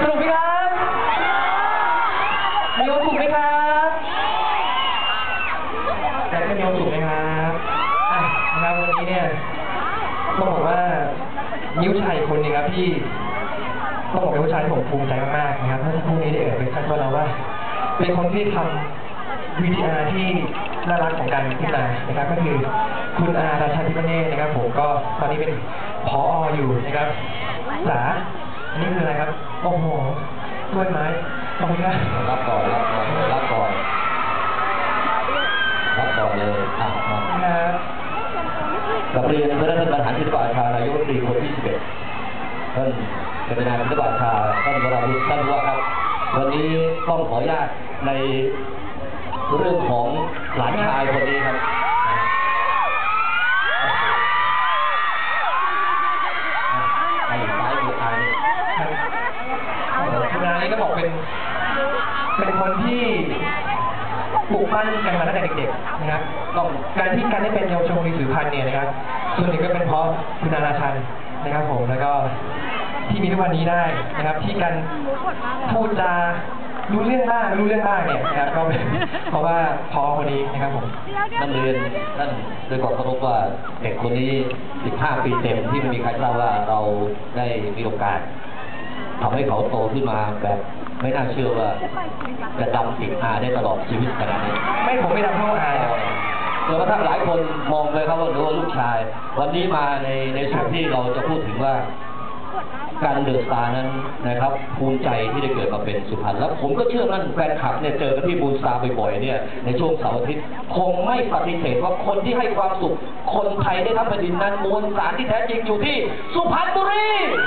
สนุกไหมครับมีความสุขไหมครับแต่ก็มีความสุขไหมครับนะครับวันนี้เนี่ยต้องบอกว่านิ้วชายคนนึงครับที่ต้องบอกเป็นผู้ชายที่ผมภูมิใจมากๆนะครับเมื่อสักครู่นี้ได้เอ่ยไปขั้นว่าเราว่าเป็นคนที่ทำวิดีอาร์ที่น่ารักของกันขึ้นมานะครับก็คือคุณอาราชาธิปเนศนะครับผมก็ตอนนี้เป็นผอ.อยู่นะครับสาอันนี้คืออะไรครับโอ้โหกล้วยไม้ขอบคุณครับรับก่อนรับก่อนเลยครับกับเรียนเพื่อนท่านประธานที่ปรึกษานายกรัฐมนตรีคนที่11ท่านเป็นประธานที่ปรึกษาท่านวราวุฒิท่านว่าครับวันนี้ต้องขออนุญาตในเรื่องของหลานชายคนนี้ครับคุณอานี่ก็บอกเป็นคนที่ปลูกปั้นกันมาตั้งแต่เด็กๆนะครับการที่การได้เป็นเยาวชนสื่อพันธุ์เนี่ยนะครับส่วนหนึ่งก็เป็นเพราะคุณอาราชันนะครับผมแล้วก็ที่มีทุกวันนี้ได้นะครับที่การพูดจารู้เรื่องบ้างเนี่ยนะครับก็เป็นเพราะว่าพอคนนี้นะครับผมท่านเรียนท่านโดยความเคารพว่าเด็กคนนี้15 ปีเต็มที่ไม่มีใครเล่าว่าเราได้มีโอกาสทำให้เขาโตขึ้นมาแบบไม่น่าเชื่อว่าจะดำติดอาได้ตลอดชีวิตขนาดนี้ผมไม่ดำเท่าอาจนกระทั่งหลายคนมองเลยครับว่าลูกชายวันนี้มาในส่วนที่เราจะพูดถึงว่าการเดือดตานั้นนะครับภูมิใจที่ได้เกิดมาเป็นสุพรรณแล้วผมก็เชื่อมั่นแฟนคลับเนี่ยเจอกันที่บูนสตาร์บ่อยๆเนี่ยในช่วงเสาร์อาทิตย์คงไม่ปฏิเสธว่าคนที่ให้ความสุขคนไทยได้ทั้งแผ่นดินนั้นมวลสารที่แท้จริงอยู่ที่สุพรรณบุรี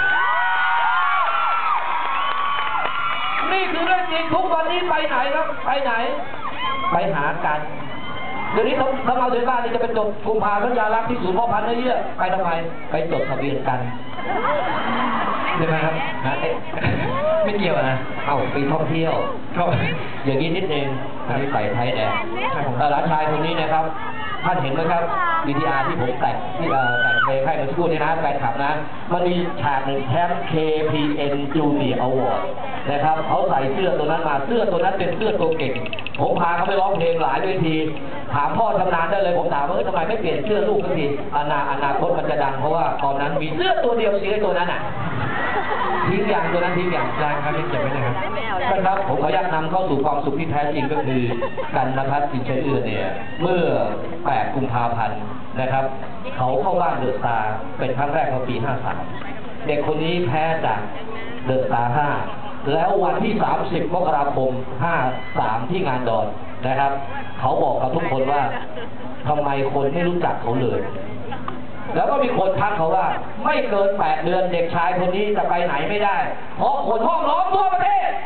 นี่คือเรื่องจริงทุกวันนี้ไปไหนครับไปไหนไปหากันเดี๋ยวนี้ถ้าเราเดินบ้านนี่จะเป็นจดกุมภาพันธ์ยาลักษณ์ที่ศูนย์พ่อพันธุ์เยอะไปทำไมไปจดทะเบียนกันใช่ไหมครับไม่เกี่ยวนะไปท่องเที่ยวอย่างนี้นิดนึงอันนี้ใส่ไทยแดงหลานชายคนนี้นะครับท่านเห็นไหมครับวิดีอาร์ที่ผมแต่งเพลงให้เมื่อสักครู่นี้นะแฟนคลับนะมันมีฉากหนึ่งแชมป์ KPN Junior Award นะครับเขาใส่เสื้อตัวนั้นมาเสื้อตัวนั้นเป็นเสื้อตัวเก่งผมพาเขาไปร้องเพลงหลายเวทีถามพ่อชำนาญได้เลยผมถามว่าทำไมไม่เปลี่ยนเสื้อลูกสักทีอนาคตมันจะดังเพราะว่าตอนนั้นมีเสื้อตัวเดียวสีตัวนั้นอ่ะทิ้งอย่างตัวนั้นทิ้งอย่างได้ครับเก็บไว้นะครับครับผมขออนุญาตนำเข้าสู่ความสุขที่แท้จริงก็คือกันนภัส สินเชื่อเอื้อเนี่ยเมื่อ8 กุมภาพันธ์นะครับเขาเข้าบ้านเดอะสตาร์เป็นครั้งแรกในปี53เด็กคนนี้แพ้จากเดอะสตาร์5แล้ววันที่30 มกราคม53ที่งานดอนนะครับเขาบอกกับทุกคนว่าทำไมคนไม่รู้จักเขาเลยแล้วก็มีคนทักเขาว่าไม่เกิน8 เดือนเด็กชายคนนี้จะไปไหนไม่ได้เพราะคนห้องล้อมทั่วประเทศ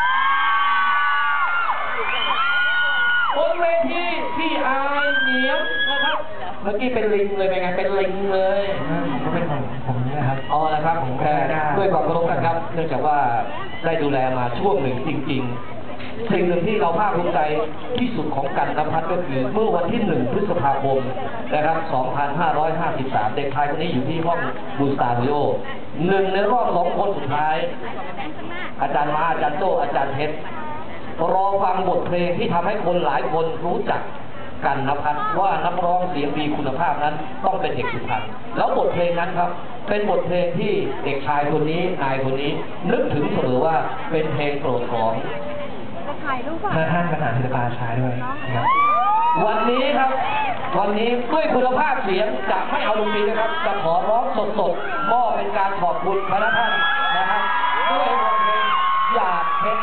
บนเวทีที่อายเหนียวนะครับเมื่อกี้เป็นลิงเลยเป็นไงเป็นลิงเลยก็เป็นของผมนะครับนะครับผมแค่ด้วยความเคารพนะครับเนื่องจากว่าได้ดูแลมาช่วงหนึ่งจริงๆสิ่งหนึ่งที่เราภาคภูมิใจที่สุดของกันนภัสก็คือเมื่อวันที่1 พฤษภาคมนะครับ2553เด็กชายคนนี้อยู่ที่ห้องบูสตาร์ดิโอ1ในรอบ2 คนสุดท้ายอาจารย์มาอาจารย์โต้อาจารย์เพชรรอฟังบทเพลงที่ทำให้คนหลายคนรู้จักกันนภัสว่านักร้องเสียงดีคุณภาพนั้นต้องเป็นเด็กสุพรรณแล้วบทเพลงนั้นครับเป็นบทเพลงที่เด็กชายคนนี้นายคนนี้นึกถึงเสมอว่าเป็นเพลงโปรดของท่านประธานศิลปาชายด้วยนะครับวันนี้ครับวันนี้ด้วยคุณภาพเสียงจะไม่เอาดนตรีนะครับจะขอร้องสดๆมอบเป็นการขอบคุณพระท่านนะครับด้วยบทเพลงหยาดเพชร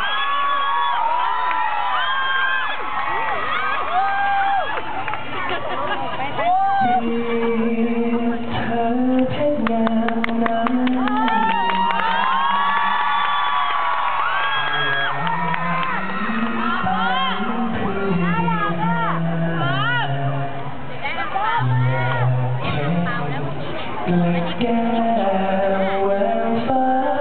แก้วแววฟ้า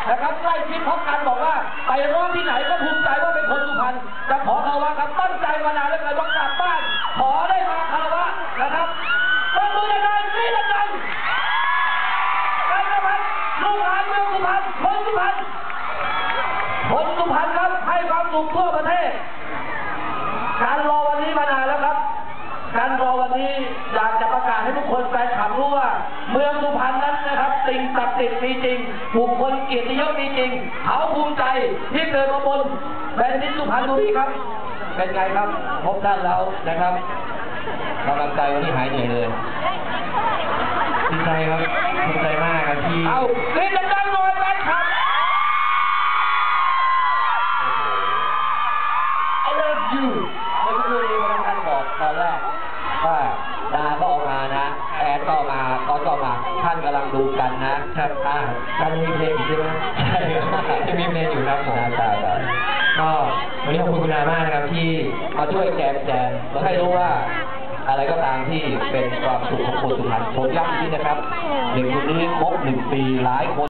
นะครับใกล้ชิดเพราะกันบอกว่าไปร้องที่ไหนก็ภูมิใจว่าเป็นคนสุพรรณจะขอคารวะครับตั้งใจมานานแล้วกันว่ากลับบ้านขอได้มาคารวะนะครับต้องมือดังๆนี่ดังๆกันนะครับลูกหลานเมืองสุพรรณคนสุพรรณคนสุพรรณครับให้ความสุขทั่วประเทศการรอวันนี้มานานแล้วครับการรอวันนี้อยากจะประกาศให้ทุกคนแฟนคลับรู้ว่าเมืองสุพรรณนั้นนะครับสิ่งศักดิ์สิทธิ์มีจริงบุคคลเกียรติยศมีจริงเขาภูมิใจที่เกิดมาบนแผ่นดินสุพรรณบุรีครับเป็นไงครับพบท่านแล้วนะครับกำลังใจวันนี้หายเหนื่อยเลยดีใจครับภูมิใจมากครับที่เอาเล่นดังๆหน่อยแฟนคลับ I love you เมื่อสักครู่นี้ท่านบอกตอนแรกว่าดาก็ออกมานะแอดก็มาก็มาท่านกำลังดูกันนะครับการมีเพลงอยู่ใช่ไหมใช่ครับจะมีเพลงอยู่ครับผมใช่ครับก็วันนี้ขอบคุณคุณนามากนะครับที่มาช่วยแจมเราให้รู้ว่าอะไรก็ตามที่เป็นความสุขของคนสุพรรณผมย้ำอีกทีนะครับเด็กคนนี้ครบ1 ปีหลายคน